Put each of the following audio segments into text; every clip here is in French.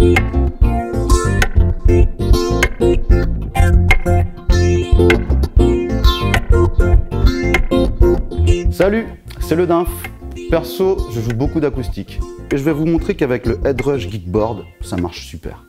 Salut, c'est le Dinf. Perso, je joue beaucoup d'acoustique. Et je vais vous montrer qu'avec le Headrush Geekboard, ça marche super.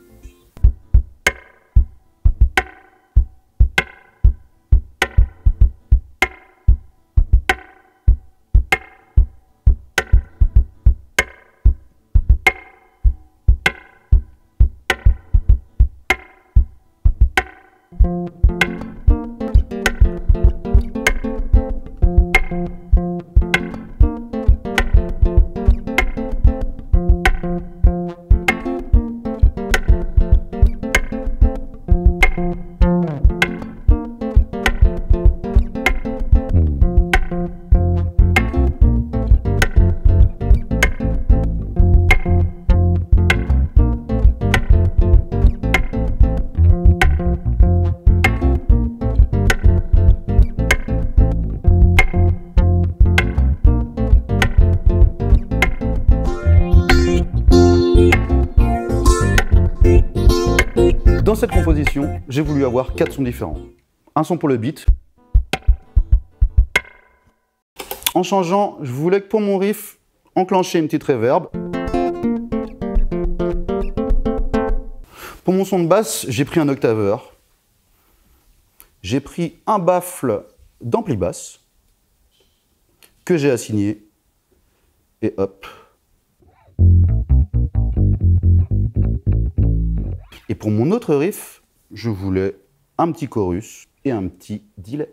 Dans cette composition, j'ai voulu avoir 4 sons différents. Un son pour le beat. En changeant, je voulais que pour mon riff, enclencher une petite reverb. Pour mon son de basse, j'ai pris un octaveur. J'ai pris un baffle d'ampli basse que j'ai assigné. Et hop. Et pour mon autre riff, je voulais un petit chorus et un petit delay.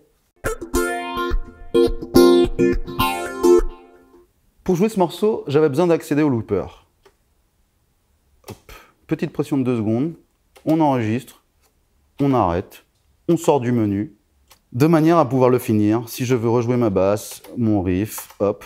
Pour jouer ce morceau, j'avais besoin d'accéder au looper. Hop. Petite pression de 2 secondes, on enregistre, on arrête, on sort du menu, de manière à pouvoir le finir si je veux rejouer ma basse, mon riff, hop.